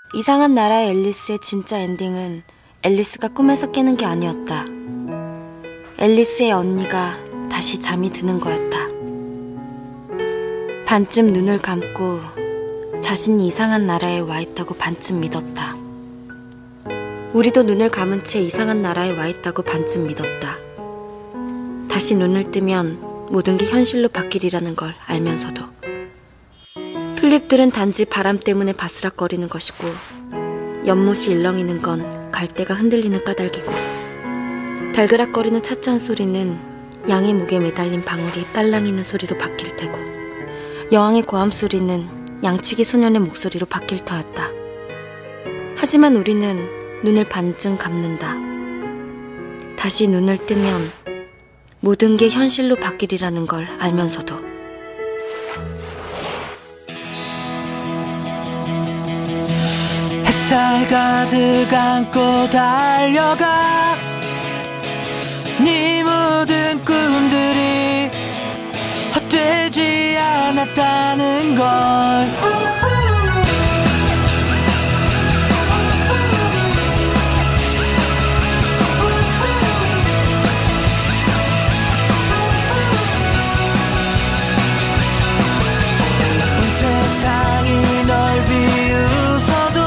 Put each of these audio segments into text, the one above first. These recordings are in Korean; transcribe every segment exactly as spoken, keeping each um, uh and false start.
이상한 나라의 앨리스의 진짜 엔딩은 앨리스가 꿈에서 깨는 게 아니었다. 앨리스의 언니가 다시 잠이 드는 거였다. 반쯤 눈을 감고 자신이 이상한 나라에 와 있다고 반쯤 믿었다. 우리도 눈을 감은 채 이상한 나라에 와 있다고 반쯤 믿었다. 다시 눈을 뜨면 모든 게 현실로 바뀌리라는 걸 알면서도. 튤립들은 단지 바람 때문에 바스락거리는 것이고, 연못이 일렁이는 건 갈대가 흔들리는 까닭이고, 달그락거리는 찻잔 소리는 양의 목에 매달린 방울이 딸랑이는 소리로 바뀔 테고, 여왕의 고함 소리는 양치기 소년의 목소리로 바뀔 터였다. 하지만 우리는 눈을 반쯤 감는다. 다시 눈을 뜨면 모든 게 현실로 바뀌리라는 걸 알면서도. 햇살 가득 안고 달려가 네 모든 꿈들이 헛되지 않았다는 걸. 온 세상이 널 비웃어도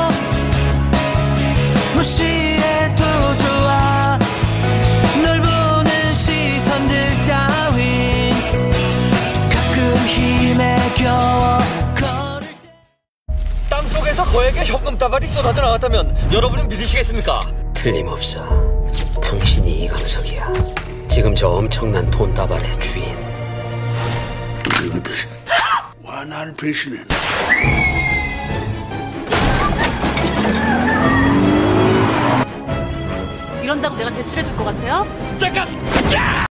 무시해도 좋아. 널 보는 시선들 따윈 가끔 힘에 겨워 걸을 때. 땅속에서 거액의 현금 다발이 쏟아져 나왔다면 여러분은 믿으시겠습니까? 틀림없어. 당신이 이강석이야. 지금 저 엄청난 돈 다발의 주인. 너희들 와 나를 배신해. 이런다고 내가 대출해줄 것 같아요? 잠깐!